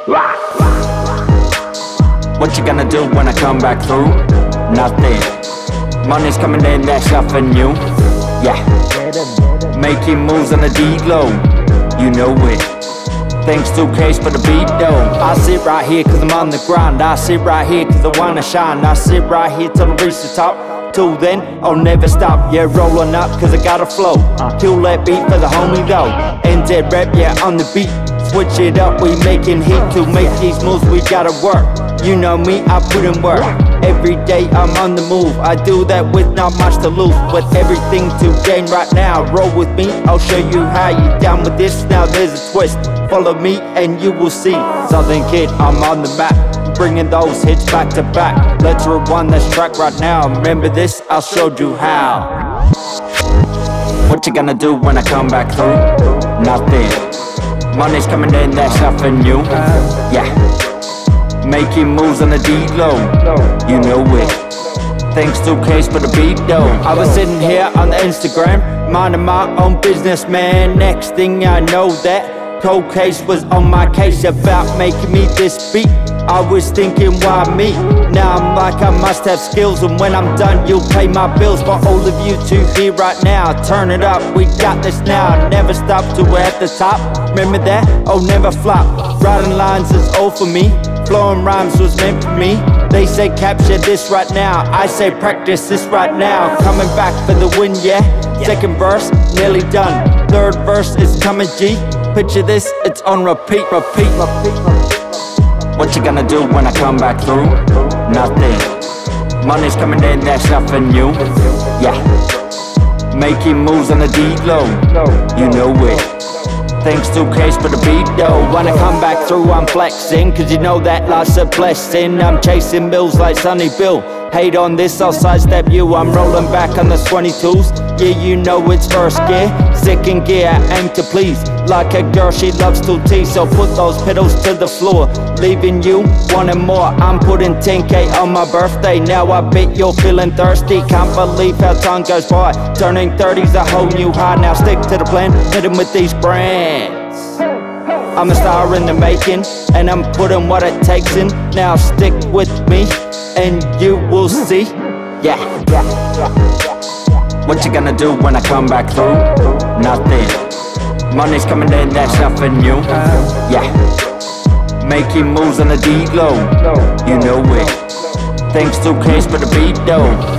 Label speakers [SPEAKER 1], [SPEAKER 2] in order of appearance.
[SPEAKER 1] What you gonna do when I come back through? Nothing. Money's coming in, that's nothing new. Yeah. Making moves on the D-low. You know it. Thanks to Case for the beat though. I sit right here cause I'm on the grind. I sit right here cause I wanna shine. I sit right here till I reach the top. Till then, I'll never stop. Yeah, rolling up cause I got a flow. Kill that beat for the homie though. NZ rap, yeah, on the beat. Switch it up, we making heat. To make these moves, we gotta work. You know me, I put in work. Every day I'm on the move. I do that with not much to lose, but everything to gain right now. Roll with me, I'll show you how. You down with this? Now there's a twist. Follow me and you will see. Southern Kid, I'm on the map, bringing those hits back to back. Let's rewind this track right now. Remember this? I'll show you how. What you gonna do when I come back through? Nothing. Money's coming in, that's nothing new. Yeah. Making moves on the D-low. You know it. Thanks to Case for the beat though. I was sitting here on the Instagram, minding my own business, man. Next thing I know that Cold Case was on my case about making me this beat. I was thinking, why me? Now I'm like, I must have skills, and when I'm done you'll pay my bills. For all of you to hear right now, turn it up, we got this now. Never stop till we're at the top. Remember that? Oh, never flop. Writing lines is all for me. Flowing rhymes was meant for me. They say capture this right now, I say practice this right now. Coming back for the win, yeah. Second verse, nearly done. Third verse is coming, G. Picture this, it's on repeat, repeat, repeat, repeat. What you gonna do when I come back through? Nothing. Money's coming in, that's nothing new. Yeah. Making moves on the D-low. You know it. Thanks to Case for the beat though. When I come back through I'm flexing, cause you know that life's a blessing. I'm chasing bills like Sonny Bill. Hate on this, I'll sidestep you. I'm rolling back on the 22s. Yeah, you know it's first gear. Second gear, I aim to please. Like a girl, she loves to tease. So put those pedals to the floor, leaving you wanting more. I'm putting 10K on my birthday. Now I bet you're feeling thirsty. Can't believe how time goes by. Turning 30's a whole new high. Now stick to the plan, hit 'em with these brands. I'm a star in the making, and I'm putting what it takes in. Now stick with me and you will see. Yeah. What you gonna do when I come back through? Nothing. Money's coming in, that's nothing new. Yeah. Making moves on the D-low. You know it. Thanks to Case for the beat though.